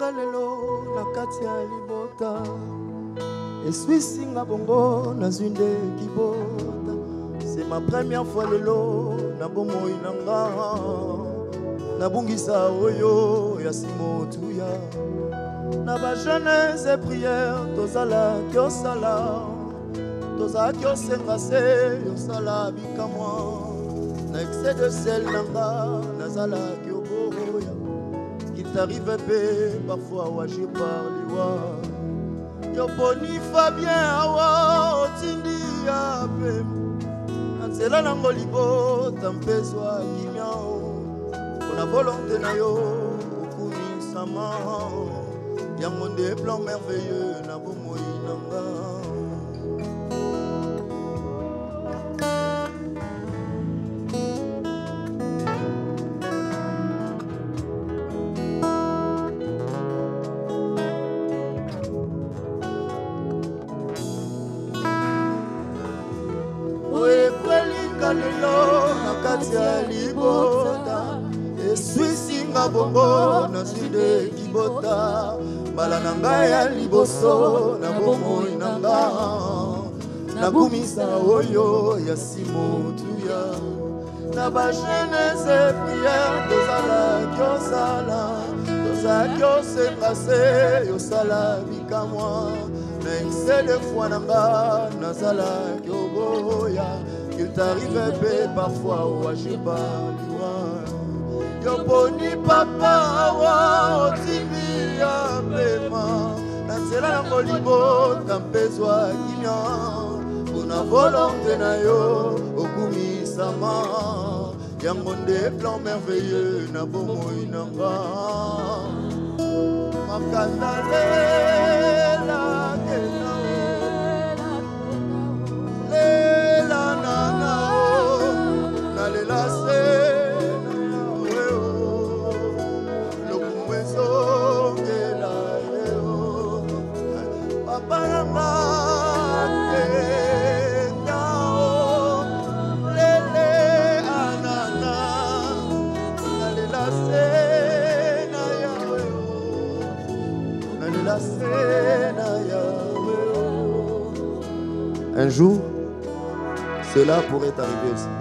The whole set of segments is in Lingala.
lelo na kati ya libota eswisinga bongo na zunde kibota. C'est ma première fois lelo na bomoi nanga nabungisa oyo ya simotuya na ba jeunesse et prière tozala kyosala toza kyosenga se yosala bikamwa na excès de sel nanga nazala kyoboya qu'il t'arrive pe parfois waji par liwa yo boni Fabien awa otindi ya pe anzela nango libota mpezwa kimyao na volonté na yo okumisama yango nde plan merveilleux na bomoi nanga. Oekwelinga lelo na kati ya libota eswisinga bongo na zide kibota mbala na ngai ya liboso na bomoi na nga nakumisa oyo ya simotuya na ba jeunesse et prière tozala kyosala toza kyosenga se yosala bikamwa na excès de foi na nga nazala kyoboya qu'il t'arrive pe parfois owaje par liwa yo boni papa awa otimi ya pema na nzela yango libota mpezwa kimia mpona volonté na yo okumisama yango nde plan merveilleux na bomoi nanga makanda lela kena lela nanao nalela se un jour, cela pourrait arriver aussi.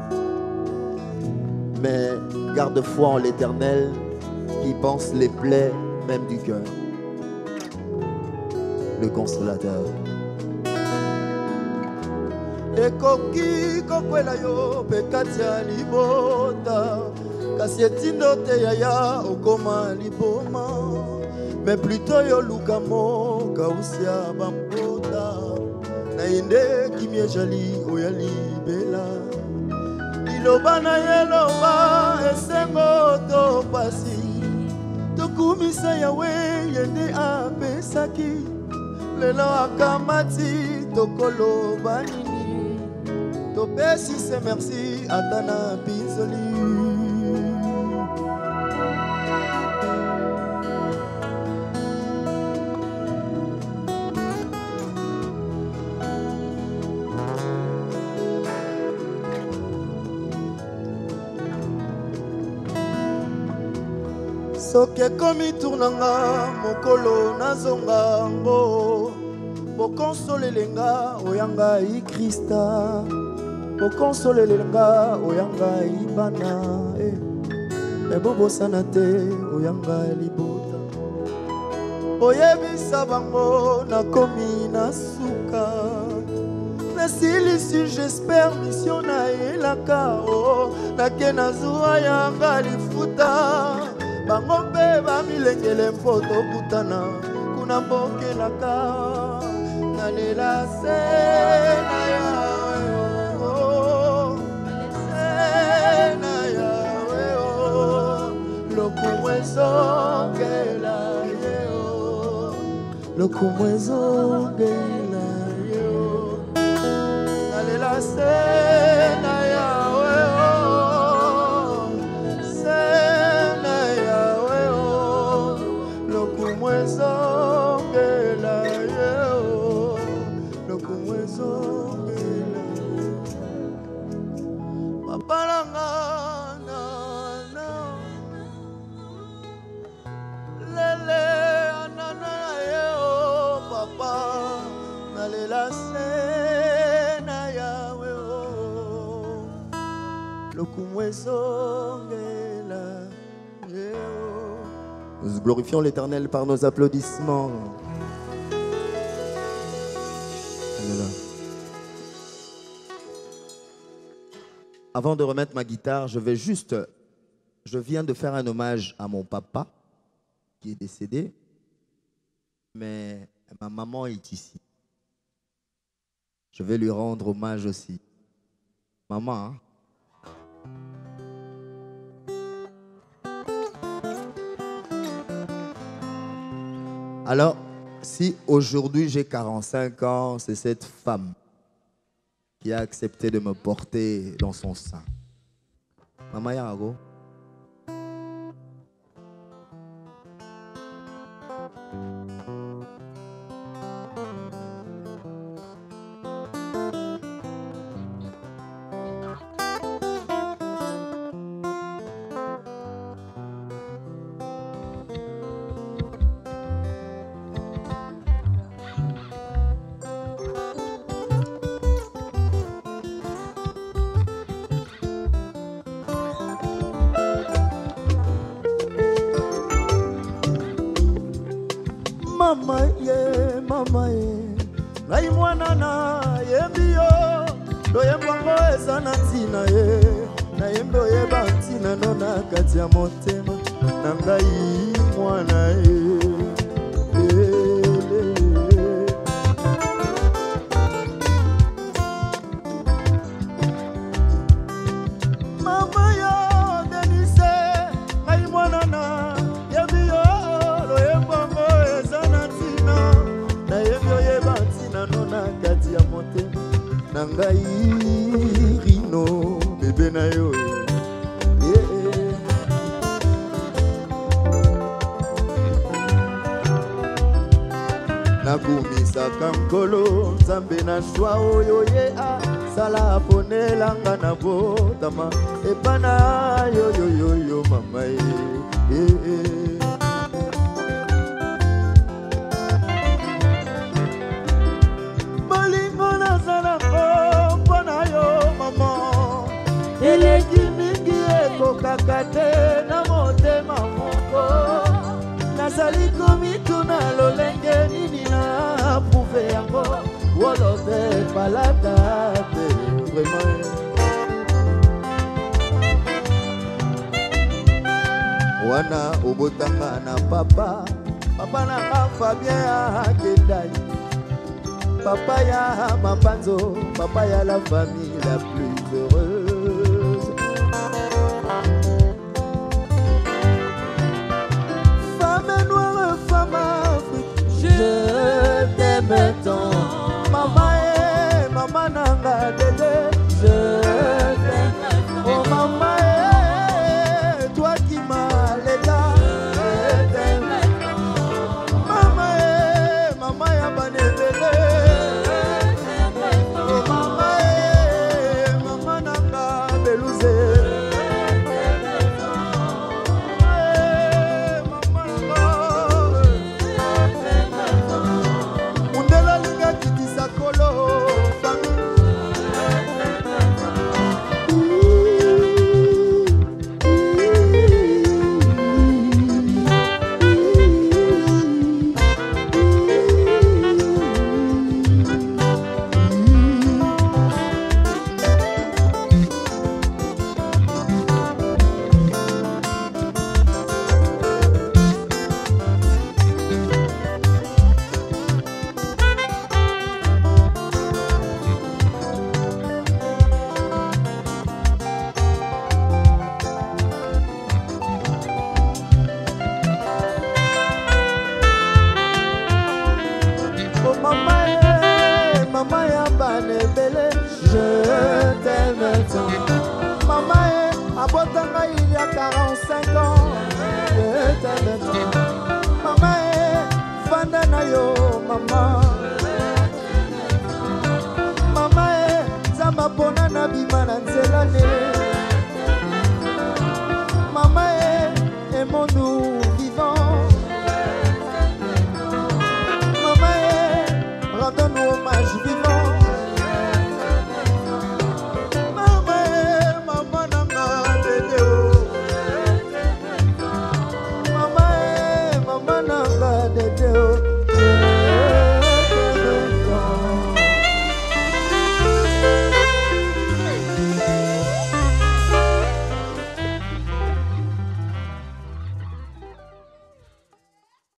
Mais garde foi en l'Éternel qui pense les plaies même du cœur. Le consolateur. Ekoki kokwela yo pekati ya libota kasi etindo te yaya okoma liboma mais plutôt yo lukamo kausia bambota na inde kimie jali oyali bela liloba na yeloba esengo to pasi tokumisa yawe yende apesaki lelo akamati tokoloba nini topesi se merci atana bizoli. soki komi tournanga mokolo nazonga ngo bokonsolelenga oyanga i Krista bokonsolelenga oyanga i bana ebobosana te oyanga libota oyebisa bango nakomi na suka nasilisi j'espère mission na elaka nake nazwa yanga lifuta bango mpe bamilengele mpo tokutana kuna mbokelaka nalela se na yawe se na yawe lokumu ezongela ye lokumu ezongela ye nalela se na yawe Lele Nous glorifions l'Éternel par nos applaudissements. Alléluia. Avant de remettre ma guitare, je viens de faire un hommage à mon papa qui est décédé, mais ma maman est ici. Je vais lui rendre hommage aussi. Maman, hein? Alors, si aujourd'hui j'ai 45 ans, c'est cette femme qui a accepté de me porter dans son sein. Maman Yarago. Mama ye, ngai mwana na yembi yo, loyembo ngo eza na ntina ye, na yembi oyeba ntina no na kati ya motema, na ngai mwana ye. Mama yo Denise, ngai mwana na yembi yo, loyembo ngo eza na ntina, na yembi oyeba ntina no na kati ya motema, na ngai Rino bebe na yo. Nakumisaka nkolo nzambe na shwa oyo ye asala aponelanga na botama epana yo mama ye. Bolingo nazala mpona yo mama, eleki mingi ekokaka te na motema moko, nazali komituna lolenge nini na prouve yango, wolo te palata te vraiment. Wana obotanga na papa na nga Fabien akendai, papa ya Mapanzo, papa ya la famille la plus heureuse. Femme noire, femme Afrique, je t'aime tant. Maman nanga dede, je t'aime tant. Oh maman, toi qui m'as l'état, je t'aime tant. Maman ya banebele, oh maman nanga belouze. Maman ya banebele, je t'aime tant. Maman abotanga il y a 45 ans, je t'aime tant. Maman fanda na yo maman, maman zamba pona na bima na nzela ne.